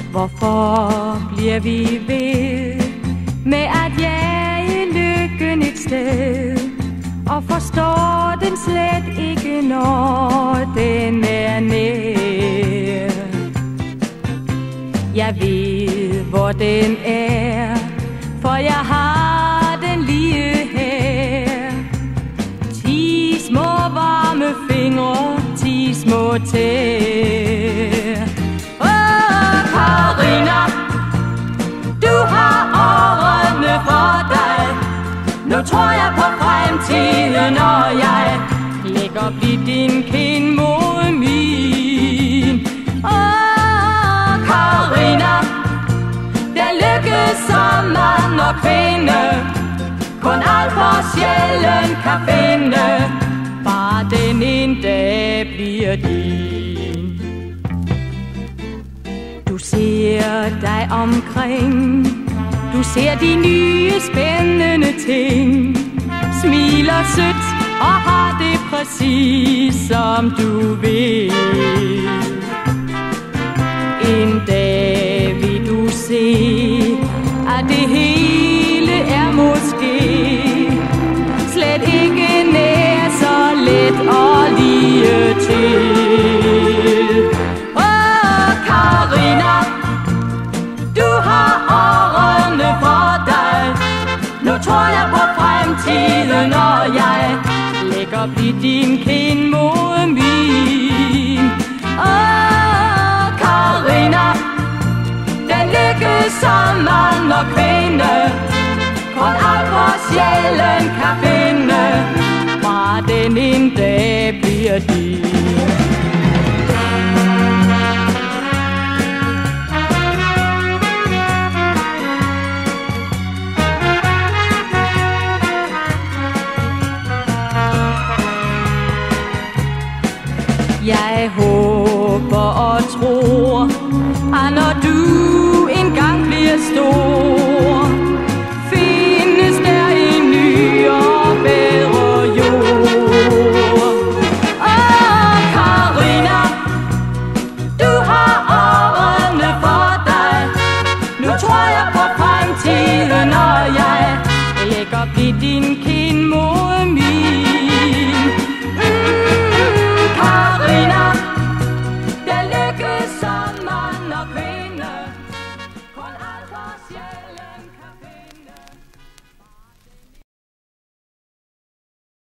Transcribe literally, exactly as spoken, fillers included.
Hvorfor bliver vi ved med at jage lykken et sted, og forstår den slet ikke, når den er nær? Jeg ved, hvor den er, for jeg har den lige her. Ti små varme fingre, ti små tæer. Åh, Karina, du har årene for dig. Nu tror jeg på fremtiden, og jeg lægger blidt din kind mod min. Åh, Karina, den lykke, som mand og kvinde kun alt for sjældent kan finde, bare den en dag bliver din. Du ser dig omkring, du ser de nye spændende ting, smiler sødt og har det præcis som du vil. En dag vil du se, at det hele er måske slet ikke nær så let og lige til. Åh, Karina, du har årene for dig. Nu tror jeg på fremtiden, og jeg lægger blidt din kind mod min. Åh, Karina, den lykke, som mand og kvinde kun alt for sjældent kan finde, bare den en dag bliver din. Jeg håber og tror, at når du engang bliver stor,